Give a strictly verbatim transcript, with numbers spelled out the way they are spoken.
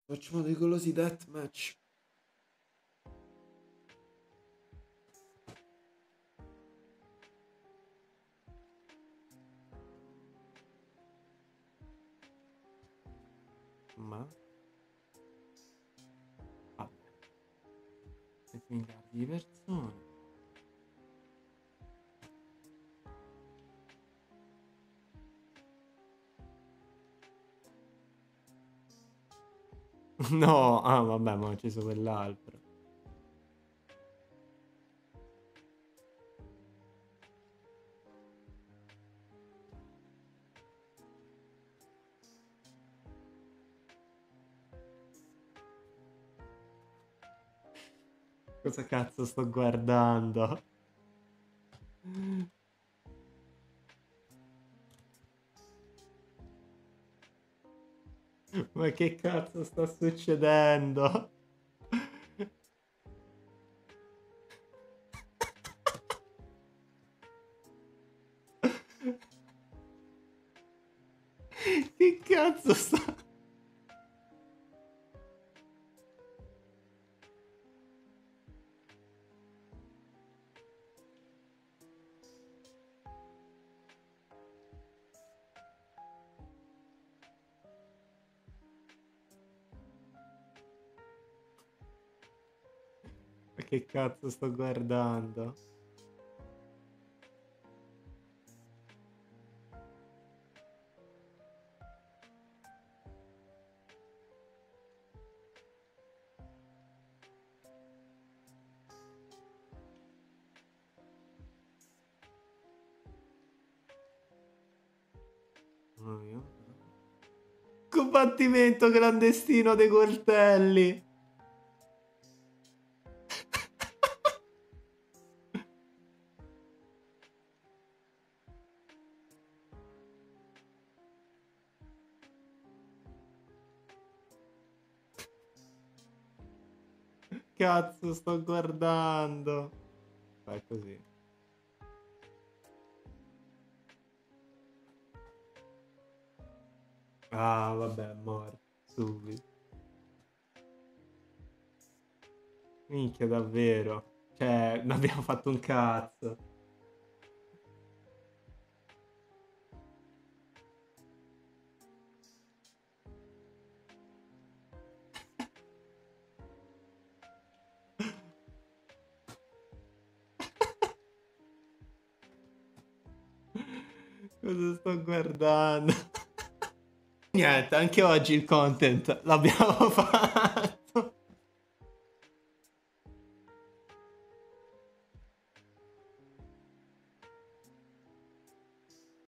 Facciamo dei golosi deathmatch. Ma vabbè, sette miliardi di persone. No, ah vabbè, ma ho acceso quell'altro. Cosa cazzo sto guardando? Ma che cazzo sta succedendo? Che cazzo sta... Ma che cazzo sto guardando? Combattimento clandestino dei coltelli. Cazzo sto guardando? Fai così. Ah vabbè, morto subito. Minchia, davvero. Cioè, non abbiamo fatto un cazzo. Cosa sto guardando? Niente, anche oggi il content l'abbiamo fatto.